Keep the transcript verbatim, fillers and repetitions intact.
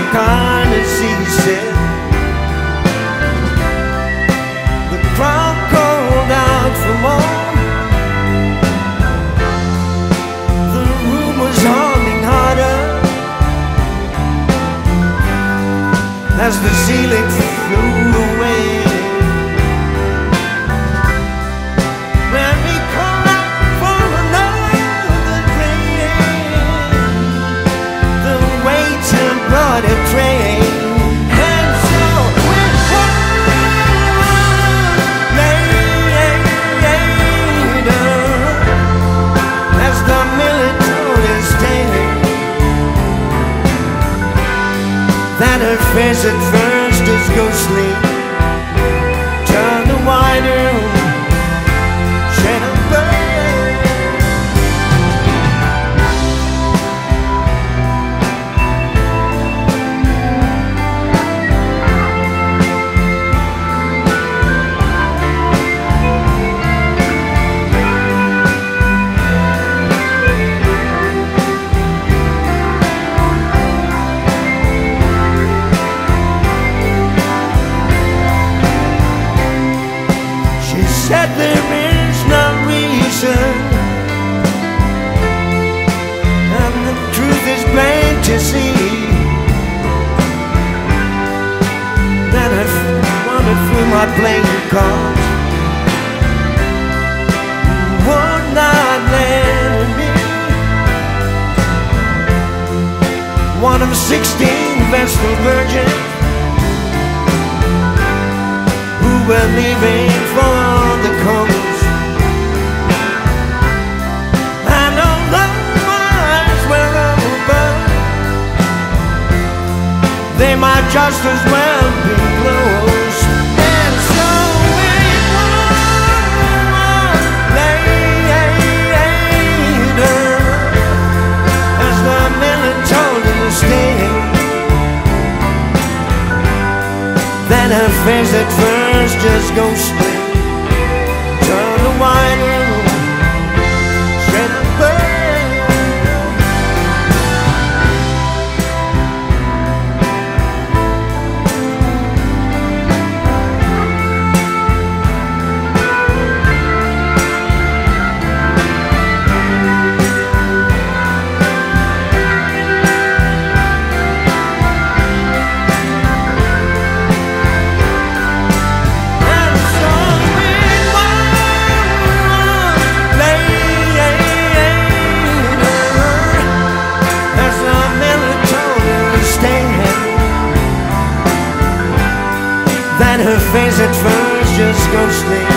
kind of seasick. The crowd called out for more. The room was humming harder as the ceiling flew away. Let me call out for another train. The waiter brought a tray, and so with one later, as the military stayed, that her face at first is ghostly, turn the wider, shed a burn. Said there is no reason, and the truth is plain to see, that I wandered through my playing cards. One night landed me, one of sixteen Vestal virgins who were leaving for the coast. And although my eyes were open, they might just as well be closed. And so it was later, as the miller told her to stay, that her face at first just ghostly, turn the wine, shed a burn. That her face at first just ghostly,